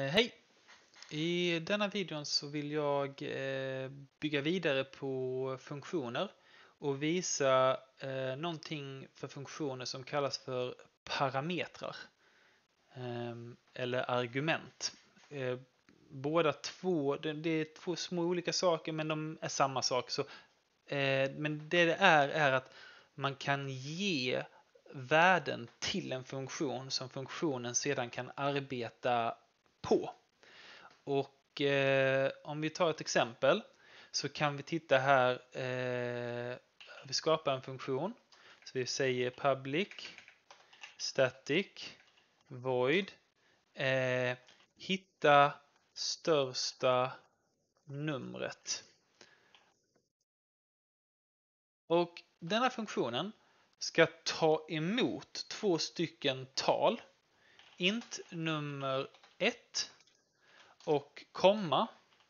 Hej! I denna videon så vill jag bygga vidare på funktioner och visa någonting för funktioner som kallas för parametrar eller argument. Båda två, det är två små olika saker men de är samma sak. Men det är att man kan ge värden till en funktion som funktionen sedan kan arbeta på. Och om vi tar ett exempel så kan vi titta här. Vi skapar en funktion. Så vi säger public static void hitta största numret. Och denna funktionen ska ta emot två stycken tal. Int nummer 1 och komma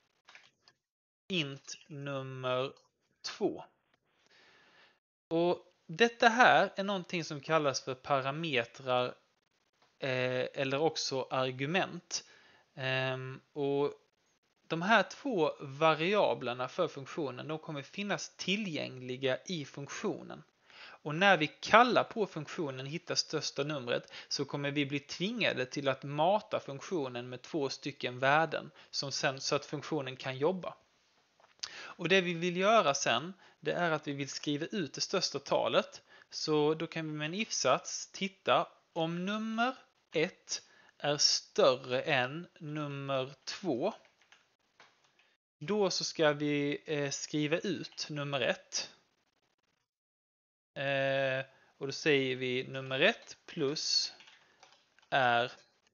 int nummer 2. Och detta här är någonting som kallas för parametrar eller också argument. Och de här två variablerna för funktionen, de kommer finnas tillgängliga i funktionen. Och när vi kallar på funktionen hitta största numret så kommer vi bli tvingade till att mata funktionen med två stycken värden som sen, så att funktionen kan jobba. Och det vi vill göra sen, det är att vi vill skriva ut det största talet. Så då kan vi med en if-sats titta om nummer 1 är större än nummer 2. Då så ska vi skriva ut nummer 1. Och då säger vi nummer 1 plus är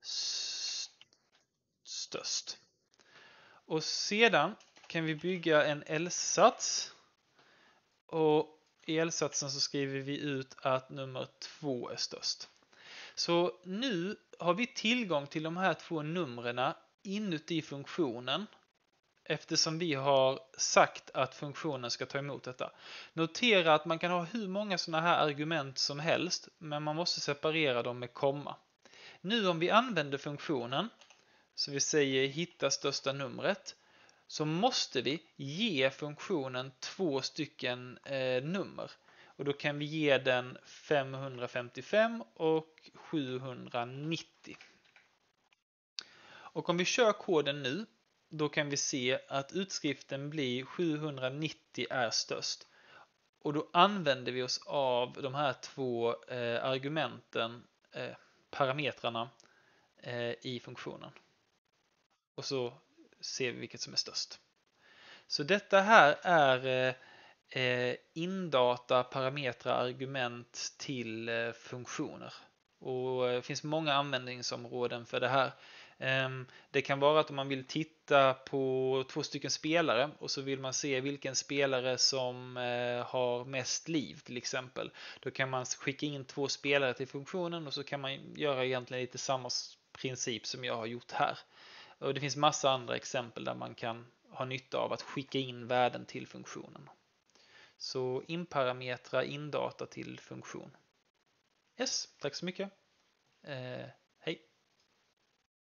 störst. Och sedan kan vi bygga en else-sats. Och i else-satsen så skriver vi ut att nummer 2 är störst. Så nu har vi tillgång till de här två numren inuti funktionen. Eftersom vi har sagt att funktionen ska ta emot detta. Notera att man kan ha hur många sådana här argument som helst. Men man måste separera dem med komma. Nu om vi använder funktionen. Så vi säger hitta största numret. Så måste vi ge funktionen två stycken nummer. Och då kan vi ge den 555 och 790. Och om vi kör koden nu. Då kan vi se att utskriften blir 790 är störst. Och då använder vi oss av de här två argumenten, parametrarna i funktionen. Och så ser vi vilket som är störst. Så detta här är indata parametrar argument till funktioner. Och det finns många användningsområden för det här. Det kan vara att om man vill titta på två stycken spelare och så vill man se vilken spelare som har mest liv till exempel. Då kan man skicka in två spelare till funktionen och så kan man göra egentligen lite samma princip som jag har gjort här. Och det finns massa andra exempel där man kan ha nytta av att skicka in värden till funktionen. Så inparametra indata till funktion. Yes, tack så mycket.